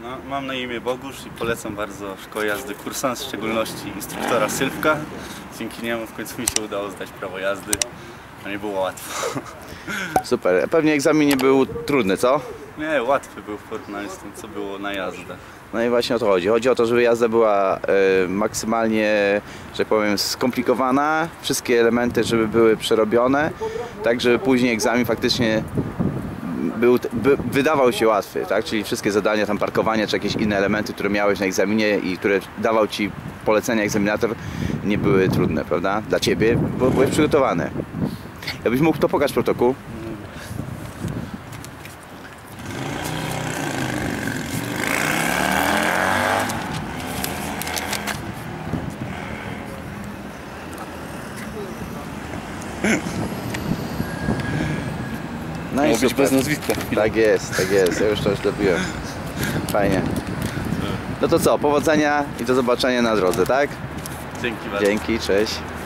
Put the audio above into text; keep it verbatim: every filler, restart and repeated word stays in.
No, mam na imię Bogusz i polecam bardzo szkołę jazdy Kursant, w szczególności instruktora Sylwka. Dzięki niemu w końcu mi się udało zdać prawo jazdy, a nie było łatwo. Super. Pewnie egzamin nie był trudny, co? Nie, łatwy był w porównaniu z tym, co było na jazdę. No i właśnie o to chodzi. Chodzi o to, żeby jazda była e, maksymalnie, że tak powiem, skomplikowana. Wszystkie elementy, żeby były przerobione, tak żeby później egzamin faktycznie był, by, wydawał się łatwy, tak? Czyli wszystkie zadania, tam parkowania czy jakieś inne elementy, które miałeś na egzaminie i które dawał ci polecenia egzaminator, nie były trudne, prawda? Dla ciebie, bo byłeś przygotowany. Jakbyś mógł to pokazać protokół. No i Miał być super. bez nazwiska. Tak jest, tak jest. Ja już to zrobiłem. Fajnie. No to co, powodzenia i do zobaczenia na drodze, tak? Dzięki bardzo. Dzięki, cześć.